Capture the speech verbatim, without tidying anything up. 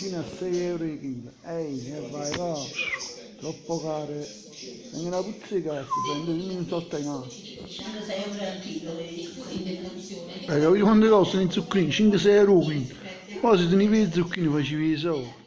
zucchine a sei euro il chilo. Ehi, e vai, va. Troppo care. Anche una puzzica si prende un sotto in mano. cinque-sei euro al chilo in detrazione. Eh, capito quanto costano i zucchini? cinque-sei euro quindi. Poi se te ne vedi i zucchini facevi i soldi.